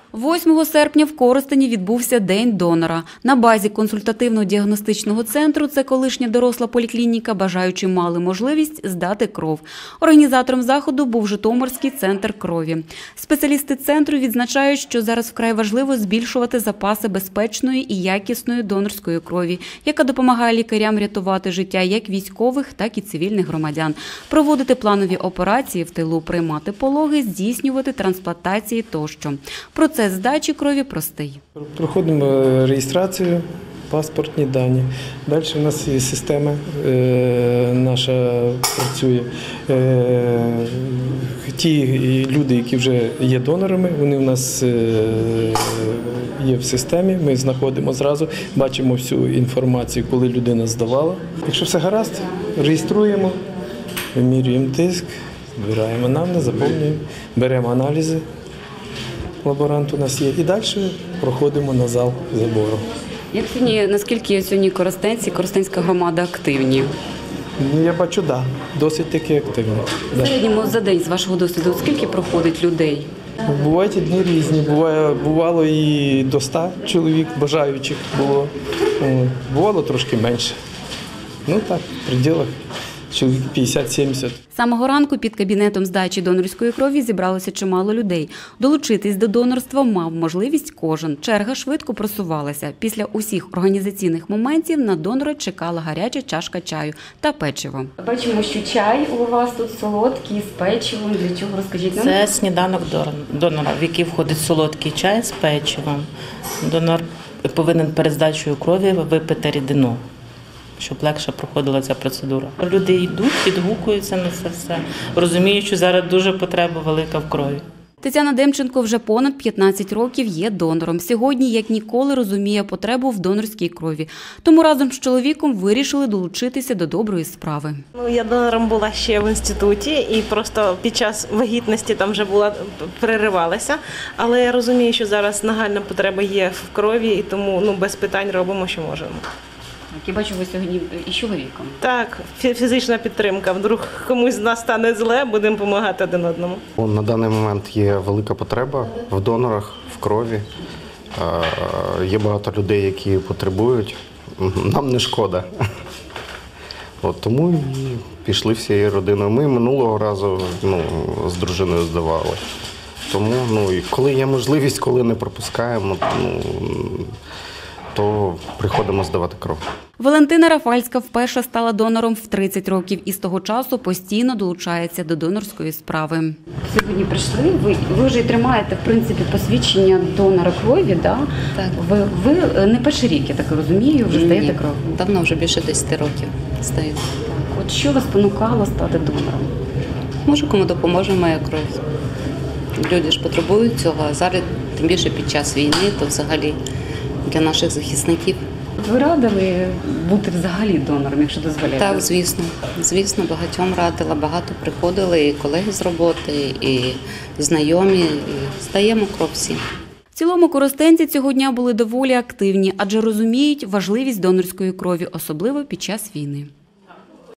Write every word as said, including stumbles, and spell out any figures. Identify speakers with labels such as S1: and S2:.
S1: восьмого серпня в Коростені відбувся День донора. На базі консультативно-діагностичного центру, це колишня доросла поліклініка, бажаючі мали можливість здати кров. Організатором заходу був Житомирський центр крові. Спеціалісти центру відзначають, що зараз вкрай важливо збільшувати запаси безпечної і якісної донорської крові, яка допомагає лікарям рятувати життя як військових, так і цивільних громадян, проводити планові операції в тилу, приймати пологи, здійснювати трансплантації тощо. Процес здачі крові простий.
S2: Проходимо реєстрацію, паспортні дані. Далі у нас є система наша працює. Ті люди, які вже є донорами, вони у нас є в системі, ми знаходимо зразу, бачимо всю інформацію, коли людина здавала. Якщо все гаразд, реєструємо, вимірюємо тиск, збираємо анамнез, заповнюємо, беремо аналізи. Лаборант у нас є. І далі проходимо на зал забору.
S1: Як сьогодні, наскільки сьогодні коростенці, коростенська громада активні?
S2: Ну, я бачу, так, да, досить таки активні.
S1: В середньому за день, з вашого досвіду, скільки проходить людей?
S2: Бувають дні різні. Буває, бувало і до ста чоловік бажаючих було. Бувало трошки менше. Ну так, в пределах чоловік п'ятдесят-сімдесят.
S1: З самого ранку під кабінетом здачі донорської крові зібралося чимало людей. Долучитись до донорства мав можливість кожен. Черга швидко просувалася. Після усіх організаційних моментів на донора чекала гаряча чашка чаю та печиво. Бачимо, що чай у вас тут солодкий, з печивом. Для чого, розкажіть нам?
S3: Це сніданок донора, в який входить солодкий чай з печивом. Донор повинен перед здачею крові випити рідину, щоб легше проходила ця процедура. Люди йдуть, відгукуються на це все, розуміють, що зараз дуже потреба велика в крові.
S1: Тетяна Демченко вже понад п'ятнадцять років є донором. Сьогодні, як ніколи, розуміє потребу в донорській крові. Тому разом з чоловіком вирішили долучитися до доброї справи.
S4: Ну, я донором була ще в інституті і просто під час вагітності там вже була, переривалася. Але я розумію, що зараз нагальна потреба є в крові і тому ну, без питань робимо, що можемо.
S1: Я бачу, ви сьогодні із чоловіком.
S4: Так, фізична підтримка. Вдруг комусь з нас стане зле, будемо допомагати один одному.
S5: На даний момент є велика потреба в донорах, в крові. Є багато людей, які потребують. Нам не шкода. От, тому і пішли всією родиною. Ми минулого разу ну, з дружиною здавали. Тому ну, і коли є можливість, коли не пропускаємо, ну, то приходимо здавати кров.
S1: Валентина Рафальська вперше стала донором в тридцять років і з того часу постійно долучається до донорської справи. Сьогодні прийшли, ви, ви вже тримаєте, в принципі, посвідчення донора крові, да?
S6: Так?
S1: Ви, ви не перший рік, я так розумію, вже здаєте кров?
S6: Давно, вже більше десяти років здаю.
S1: От що вас спонукало стати донором?
S6: Може, кому допоможе моя кров. Люди ж потребують цього, а зараз, тим більше під час війни, то взагалі для наших захисників.
S1: Ви радили бути взагалі донором, якщо дозволяєте?
S6: Так, звісно. Звісно, багатьом радила. Багато приходили і колеги з роботи, і знайомі. І здаємо кров всім.
S1: В цілому коростенці цього дня були доволі активні, адже розуміють важливість донорської крові, особливо під час війни.